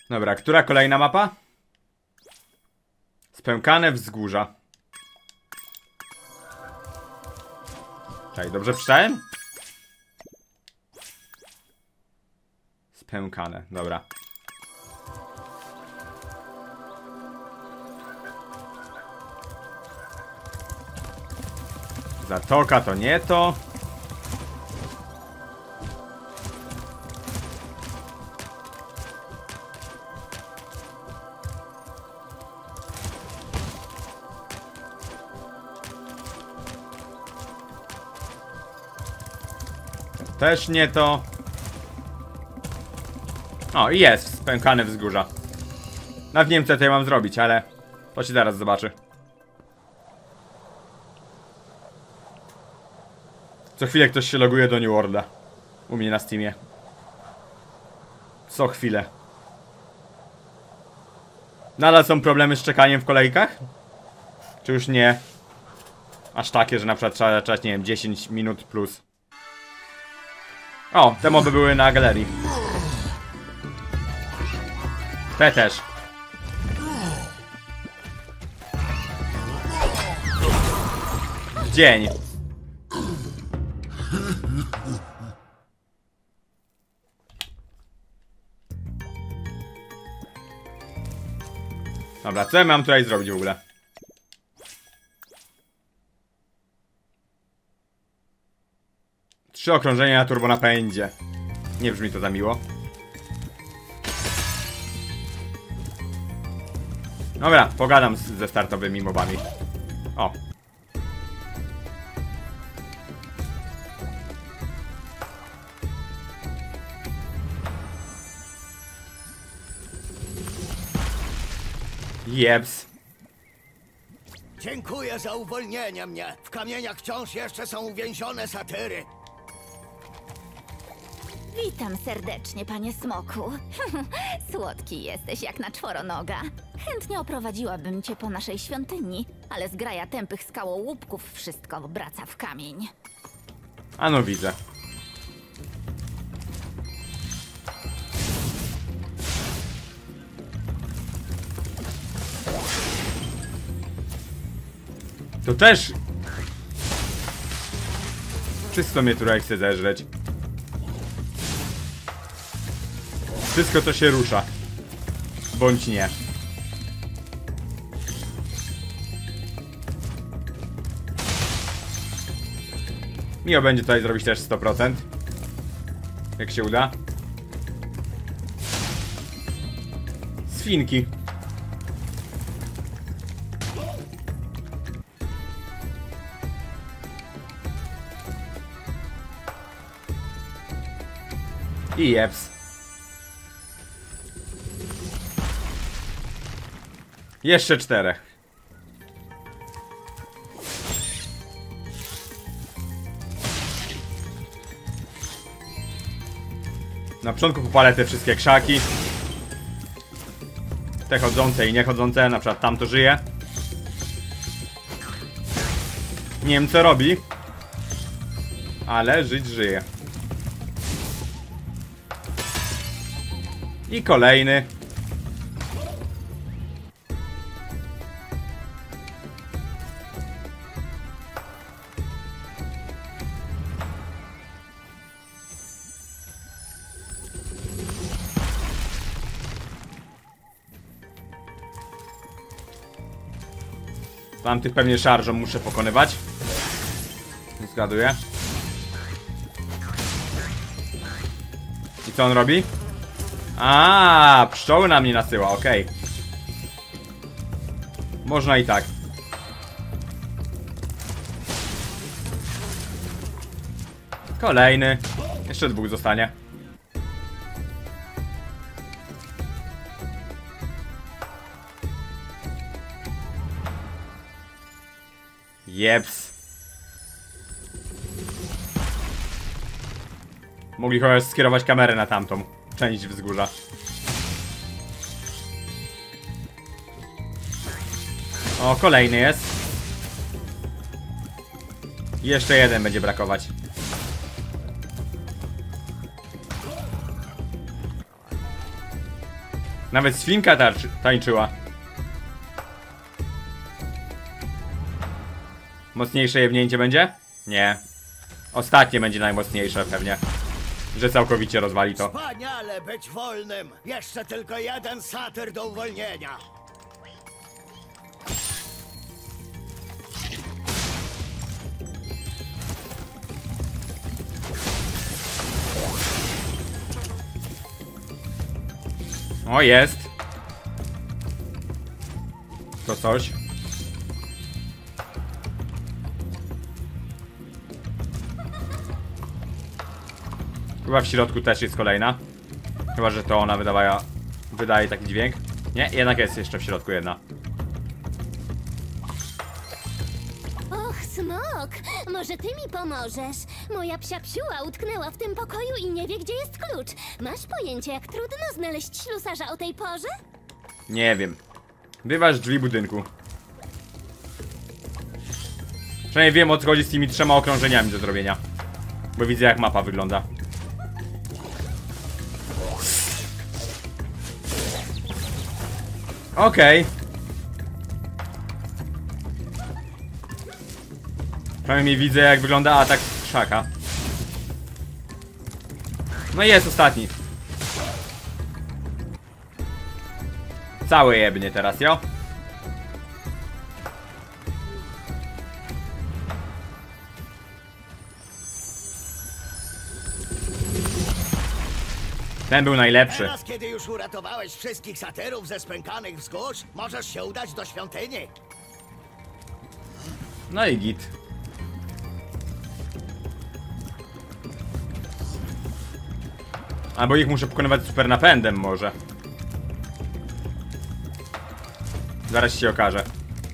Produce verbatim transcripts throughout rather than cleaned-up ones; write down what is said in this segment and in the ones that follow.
Dobra, która kolejna mapa? Spękane wzgórza. Tak, dobrze przeczytałem? Spękane, dobra. Zatoka to nie to. Też nie to. O, i jest spękane wzgórza. Nawet nie wiem, co tutaj mam zrobić, ale to się zaraz zobaczy. Co chwilę ktoś się loguje do New Worlda. U mnie na Steamie. Co chwilę. Nadal są problemy z czekaniem w kolejkach? Czy już nie? Aż takie, że na przykład trzeba czekać, nie wiem, dziesięć minut plus. O, te moby były na galerii. Te też. Dzień. Dobra, co ja mam tutaj zrobić w ogóle? Trzy okrążenia na turbonapędzie. Nie brzmi to za miło. Dobra, pogadam z, ze startowymi mobami. O. Jeps. Dziękuję za uwolnienie mnie. W kamieniach wciąż jeszcze są uwięzione satyry. Witam serdecznie, panie Smoku. Słodki jesteś jak na czworonoga. Chętnie oprowadziłabym cię po naszej świątyni, ale zgraja tępych skałołupków wszystko obraca w kamień. A no widzę. To też... Wszystko mnie tutaj chce zeżreć. Wszystko to się rusza. Bądź nie. Miło będzie tutaj zrobić też sto procent. Jak się uda. Swinki. I jeps. Jeszcze czterech. Na początku popalę te wszystkie krzaki. Te chodzące i niechodzące, na przykład tamto żyje. Nie wiem co robi, ale żyć żyje. I kolejny. Tamtych pewnie szarżą muszę pokonywać. Zgaduję. I co on robi? A, pszczoły na mnie nasyła, okej. Okay. Można i tak. Kolejny. Jeszcze dwóch zostanie. Jeps. Mogli chociaż skierować kamerę na tamtą część wzgórza. O, kolejny jest. Jeszcze jeden będzie brakować. Nawet świnka tarczy, tańczyła. Mocniejsze jebnięcie będzie? Nie. Ostatnie będzie najmocniejsze pewnie. Że całkowicie rozwali to. Wspaniale być wolnym! Jeszcze tylko jeden satyr do uwolnienia. O, jest. To coś. Chyba w środku też jest kolejna. Chyba, że to ona wydawała, wydaje taki dźwięk. Nie, jednak jest jeszcze w środku jedna. Och, Smok, może ty mi pomożesz? Moja psia psiuła utknęła w tym pokoju i nie wie, gdzie jest klucz. Masz pojęcie, jak trudno znaleźć ślusarza o tej porze? Nie wiem. Wyważ drzwi budynku. Przynajmniej wiem, o co chodzi z tymi trzema okrążeniami do zrobienia. Bo widzę, jak mapa wygląda. Okej. Okay. Przynajmniej widzę, jak wygląda atak krzaka. No i jest ostatni. Cały jebnie teraz, jo? Ten był najlepszy. Teraz, kiedy już uratowałeś wszystkich satyrów ze spękanych wzgórz, możesz się udać do świątyni. No i git. Albo ich muszę pokonywać super napędem może. Zaraz się okaże.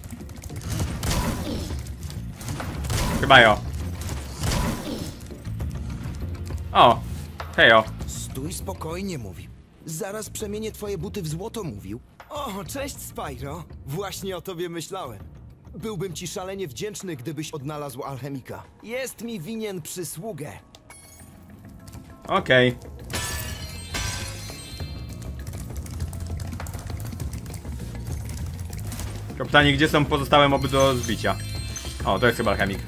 Chyba jo. O, hejo. Stój spokojnie, mówi. Zaraz przemienię twoje buty w złoto, mówił. O, cześć, Spyro. Właśnie o tobie myślałem. Byłbym ci szalenie wdzięczny, gdybyś odnalazł alchemika. Jest mi winien przysługę. Okej. Okay. Kapitanie, gdzie są pozostałe moby do zbicia? O, to jest chyba alchemik.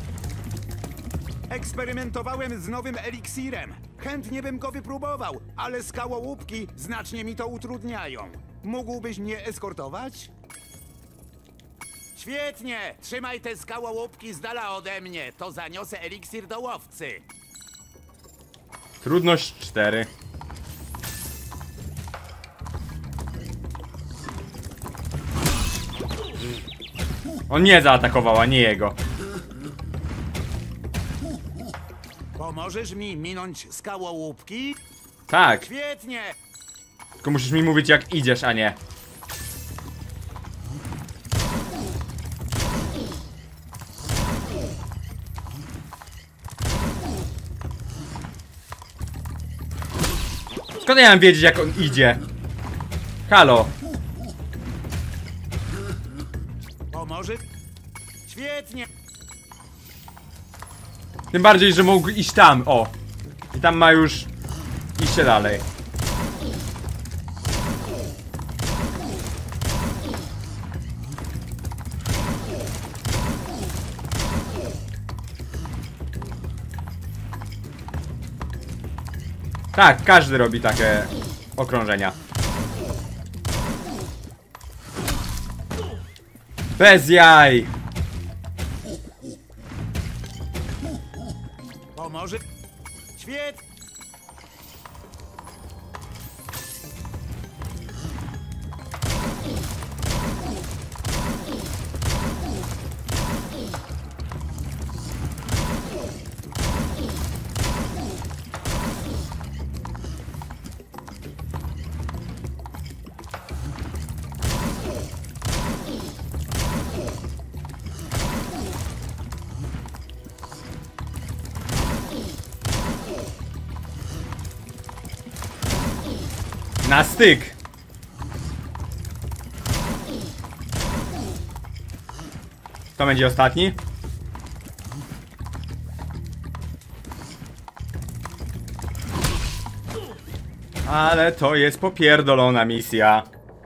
Eksperymentowałem z nowym eliksirem. Chętnie bym go wypróbował, ale skałołupki znacznie mi to utrudniają. Mógłbyś mnie eskortować? Świetnie! Trzymaj te skałołupki z dala ode mnie. To zaniosę eliksir do łowcy. Trudność cztery. On nie zaatakował, a nie jego. Pomożesz mi minąć skałołupki? Tak, Świetnie! tylko musisz mi mówić, jak idziesz, a nie. Skąd ja mam wiedzieć, jak on idzie? Halo. Pomoże? Świetnie! Tym bardziej, że mógł iść tam, o. I tam ma już iście dalej. Tak, każdy robi takie okrążenia. Bez jaj! Pomoże? Świetnie! Na styk! To będzie ostatni. Ale to jest popierdolona misja.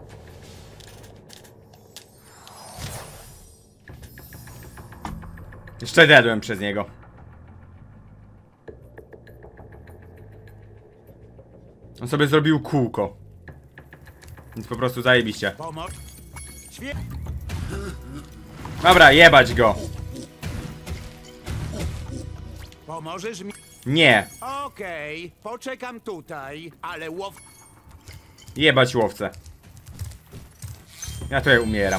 Jeszcze dedłem przez niego. On sobie zrobił kółko. Więc po prostu zajebiście. Pomoc. Świe... Dobra, jebać go. Pomożesz mi? Nie. Okej, poczekam tutaj, ale łow... Jebać łowcę. Ja tutaj umieram.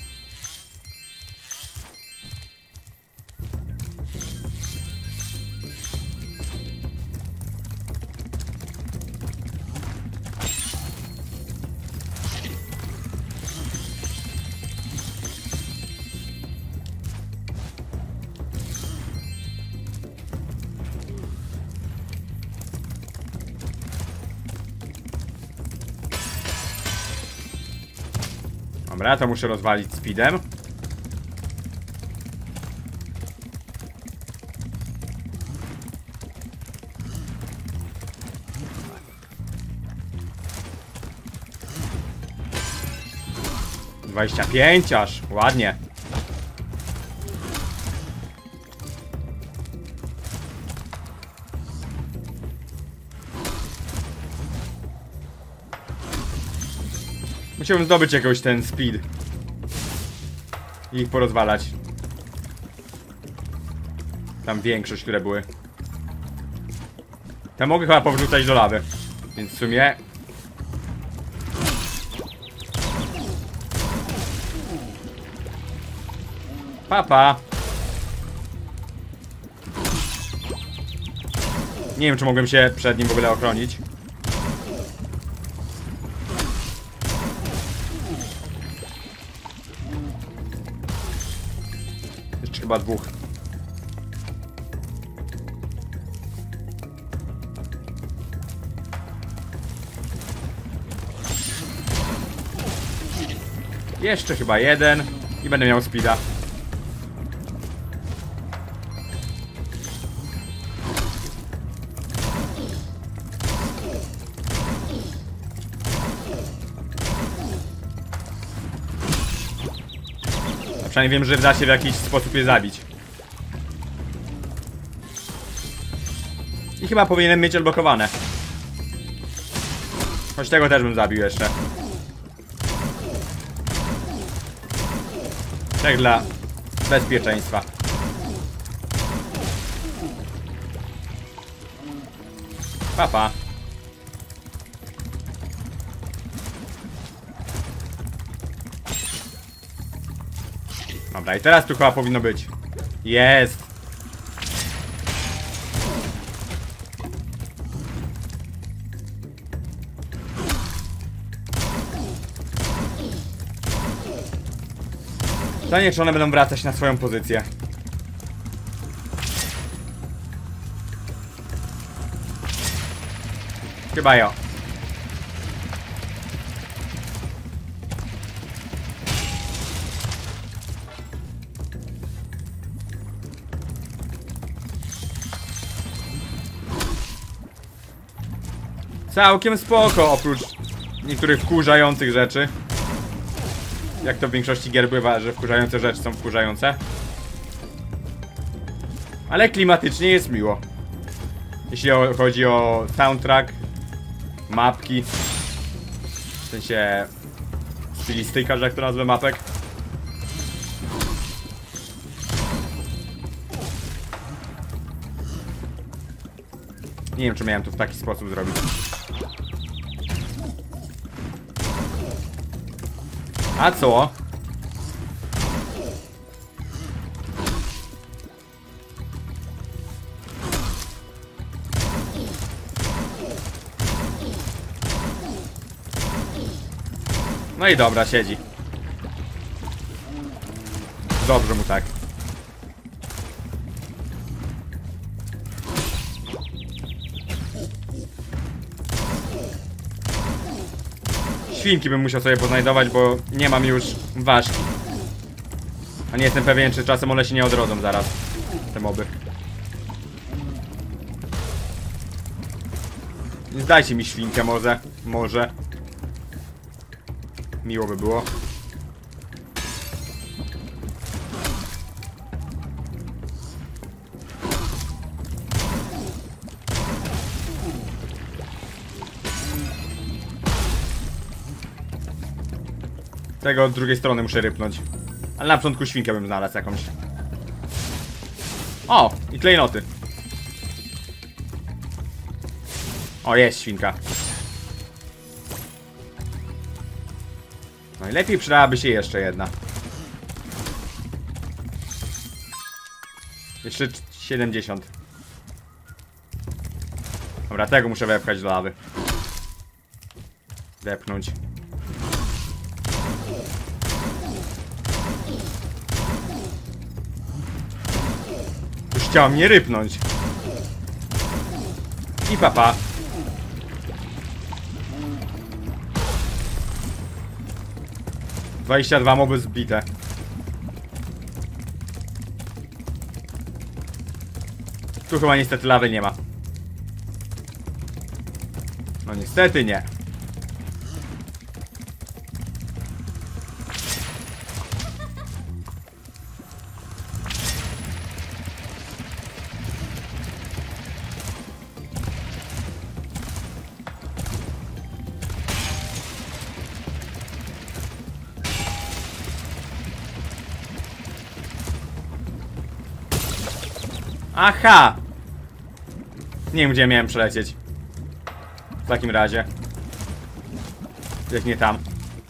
Dobra, to muszę rozwalić speedem. dwadzieścia pięć aż, ładnie. Musiałbym zdobyć jakoś ten speed i ich porozwalać. Tam większość, które były. Te mogę chyba powrzucać do lawy. Więc w sumie... Papa. Nie wiem, czy mogłem się przed nim w ogóle ochronić. Jeszcze chyba dwóch. Jeszcze chyba jeden i będę miał speeda. A przynajmniej wiem, że da się w jakiś sposób je zabić. I chyba powinienem mieć odblokowane. Choć tego też bym zabił jeszcze. Tak dla bezpieczeństwa. Papa. Dobra, i teraz tu chyba powinno być. Jest. Pytanie, czy one będą wracać na swoją pozycję. Chyba jo. Całkiem spoko, oprócz niektórych wkurzających rzeczy. Jak to w większości gier bywa, że wkurzające rzeczy są wkurzające. Ale klimatycznie jest miło. Jeśli chodzi o soundtrack, mapki, w sensie stylistyka, że jak to nazwę mapek. Nie wiem, czy miałem to w taki sposób zrobić. A co? No i dobra, siedzi. Dobrze mu tak. Świnki bym musiał sobie poznajdować, bo nie mam już ważki. A nie jestem pewien, czy czasem one się nie odrodzą zaraz. Te moby. Więc dajcie mi świnkę może. Może. Miło by było. Tego od drugiej strony muszę rypnąć. Ale na początku świnkę bym znalazł jakąś. O! I klejnoty. O, jest świnka. Najlepiej przydałaby się jeszcze jedna. Jeszcze siedemdziesiąt. Dobra, tego muszę wepchać do lawy. Wepchnąć. Już chciała mnie rypnąć. I papa. dwadzieścia dwa moby zbite. Tu chyba niestety lawy nie ma. No niestety nie. Aha! Nie wiem, gdzie miałem przelecieć. W takim razie. Jak nie tam.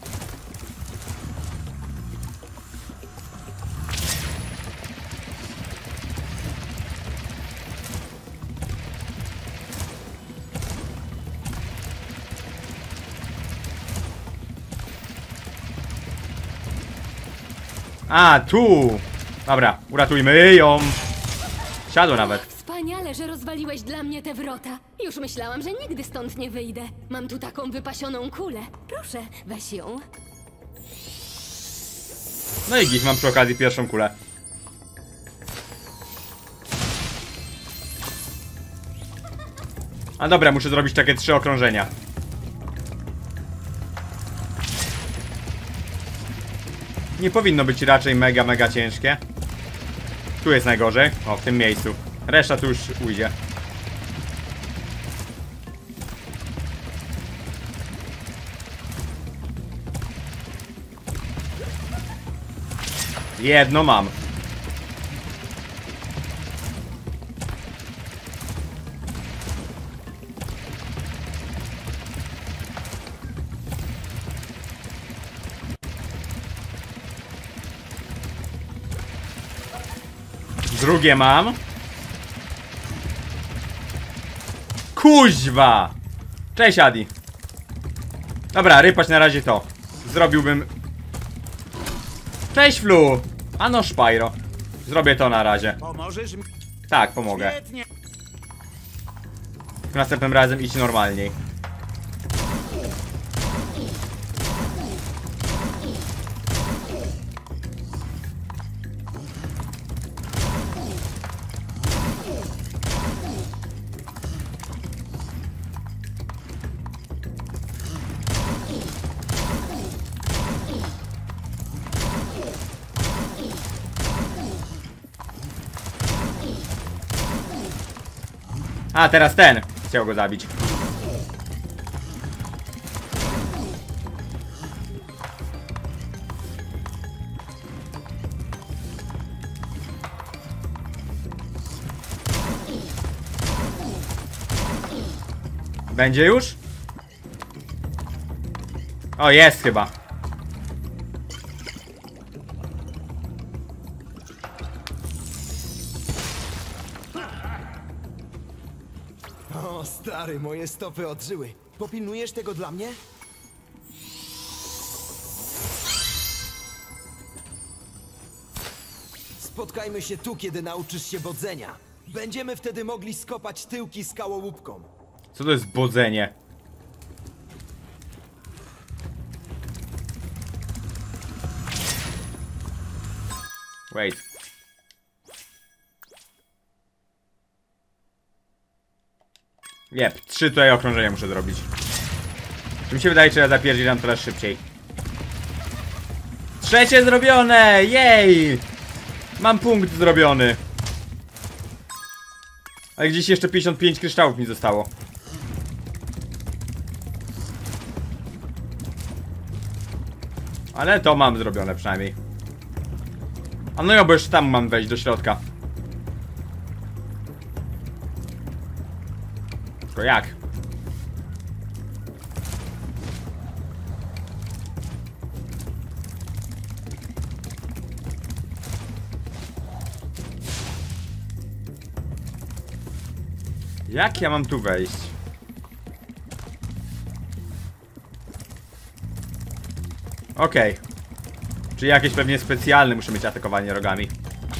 A, tu! Dobra, uratujmy ją! Siadło nawet. Wspaniale, że rozwaliłeś dla mnie te wrota. Już myślałam, że nigdy stąd nie wyjdę. Mam tu taką wypasioną kulę. Proszę, weź ją. No i git, mam przy okazji pierwszą kulę. A dobra, muszę zrobić takie trzy okrążenia. Nie powinno być raczej mega, mega ciężkie. Tu jest najgorzej. O, w tym miejscu. Reszta tu już ujdzie. Jedno mam. Drugie mam. Kuźwa! Cześć, Adi. Dobra, rypać na razie to. Zrobiłbym... Cześć, Flu! Ano, Szpajro. Zrobię to na razie. Pomożesz mi? Tak, pomogę. Świetnie. Następnym razem idź normalniej. A, teraz ten. Chciał go zabić. Będzie już? O, jest chyba. O, stary, moje stopy odżyły. Popilnujesz tego dla mnie? Spotkajmy się tu, kiedy nauczysz się bodzenia. Będziemy wtedy mogli skopać tyłki skałołupkom. Co to jest bodzenie? Wait. Jep, trzy tutaj okrążenia muszę zrobić. Czy mi się wydaje, że ja zapierdzielam coraz szybciej. Trzecie zrobione! Jej! Mam punkt zrobiony. Ale gdzieś jeszcze pięćdziesiąt pięć kryształów mi zostało. Ale to mam zrobione przynajmniej. A no ja, bo jeszcze tam mam wejść do środka. Tylko jak? Jak ja mam tu wejść? Okej. Okay. Czyli jakieś pewnie specjalne muszę mieć atakowanie rogami.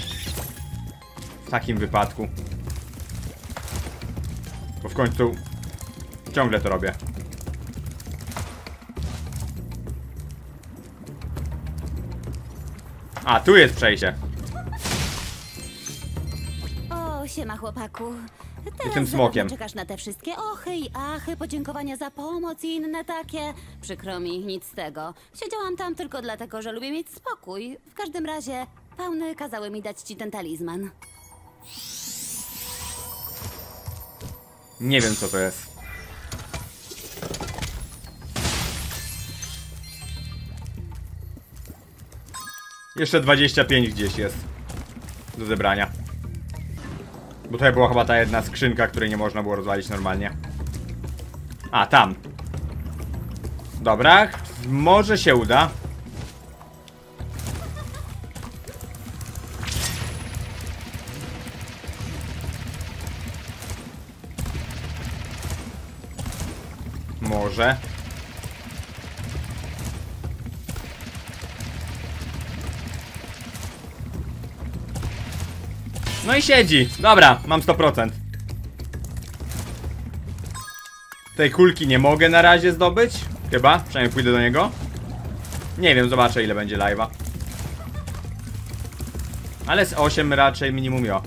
W takim wypadku. Bo w końcu ciągle to robię. A, tu jest przejście. O, siema chłopaku. Teraz Jestem smokiem. czekasz na te wszystkie ochy i achy, podziękowania za pomoc i inne takie. Przykro mi, nic z tego. Siedziałam tam tylko dlatego, że lubię mieć spokój. W każdym razie, Pauny kazały mi dać ci ten talizman. Nie wiem co to jest. Jeszcze dwadzieścia pięć gdzieś jest do zebrania. Bo tutaj była chyba ta jedna skrzynka, której nie można było rozwalić normalnie. A, tam. Dobra, może się uda. Może. No i siedzi. Dobra, mam sto procent. Tej kulki nie mogę na razie zdobyć. Chyba, przynajmniej pójdę do niego. Nie wiem, zobaczę ile będzie live'a. Ale z osiem raczej minimum jo.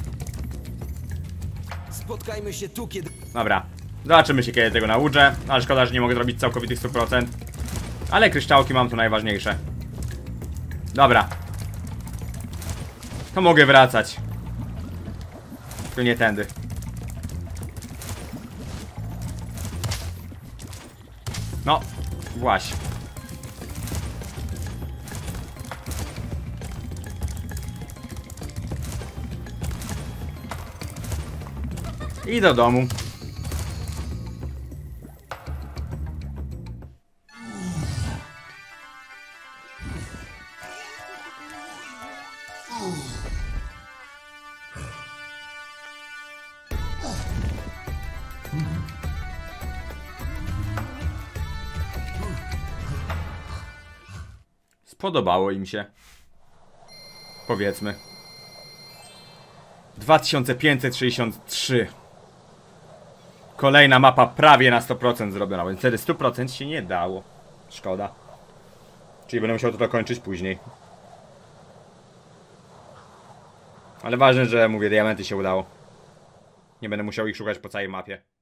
Spotkajmy się tu, kiedy... Dobra, zobaczymy się kiedy tego nauczę. Ale szkoda, że nie mogę zrobić całkowitych sto procent. Ale kryształki mam tu najważniejsze. Dobra. To mogę wracać. Tylko nie tędy. No, właśnie. I do domu. Spodobało im się. Powiedzmy. dwa tysiące pięćset sześćdziesiąt trzy. Kolejna mapa prawie na sto procent zrobiona, więc wtedy sto procent się nie dało. Szkoda. Czyli będę musiał to dokończyć później. Ale ważne, że mówię, diamenty się udało. Nie będę musiał ich szukać po całej mapie.